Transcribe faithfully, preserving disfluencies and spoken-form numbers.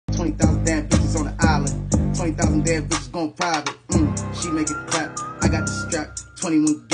twenty thousand damn bitches on the island. twenty thousand damn bitches going private. Mm, she make it clap. I got the strap. twenty-one